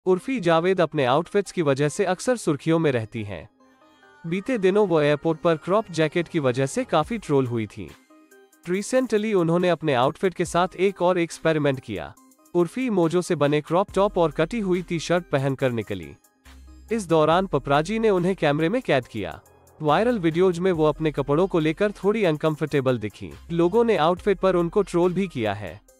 उर्फी जावेद अपने आउटफिट्स की वजह से अक्सर सुर्खियों में रहती हैं। बीते दिनों वो एयरपोर्ट पर क्रॉप जैकेट की वजह से काफी ट्रोल हुई थी। रिसेंटली उन्होंने अपने आउटफिट के साथ एक और एक्सपेरिमेंट किया। उर्फी मोजो से बने क्रॉप टॉप और कटी हुई टी शर्ट पहनकर निकली। इस दौरान पपराजी ने उन्हें कैमरे में कैद किया। वायरल वीडियोज में वो अपने कपड़ों को लेकर थोड़ी अनकंफर्टेबल दिखी। लोगों ने आउटफिट पर उनको ट्रोल भी किया है।